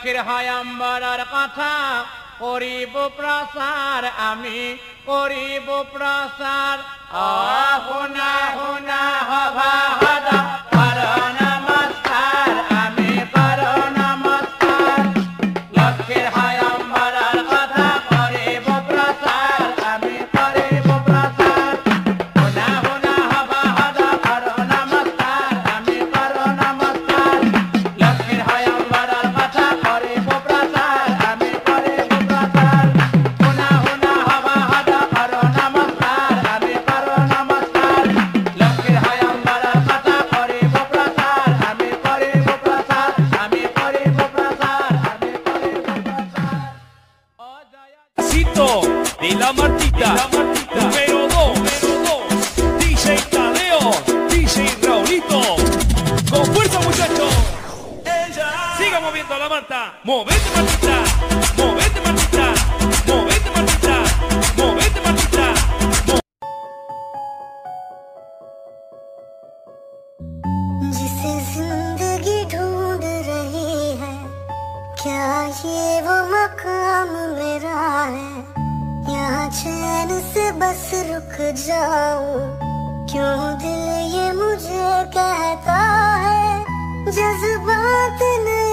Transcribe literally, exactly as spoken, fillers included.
লক্ষ্মীর হায়াম্বরার কথা করিব প্রসার, আমি করিব প্রসার। অহুনা হুনা হবা হদা কর নমস্কার, আমি কর নমস্কার। লক্ষ্মীর হায়াম্বরার কথা করিব প্রসার, আমি করিব প্রসার। হুনা হুনা হবা হদা কর নমস্কার, আমি কর নমস্কার। লক্ষ্মীর হায়াম্বরার কথা করিব প্রসার, আমি করিব প্রসার। হুনা হুনা হবা হদা কর নমস্কার, আমি কর নমস্কার। লক্ষ্মীর হায়াম্বরার কথা করিব প্রসার, আমি করিব প্রসার, আমি করিব প্রসার, আমি করিব প্রসার। ও Jaya Cito de la Martita, número dos, D J Tadeo, D J Raulito, con fuerza muchachos, siga moviendo la Marta, movete Martita, movete Martita, movete Martita, movete Martita. जिसे जिंदगी ढूंढ रही है, क्या ये वो मकाम मेरा है? यहाँ चैन से बस रुक जाऊं, क्यों दिल ये मुझे कहता है जज्बात नहीं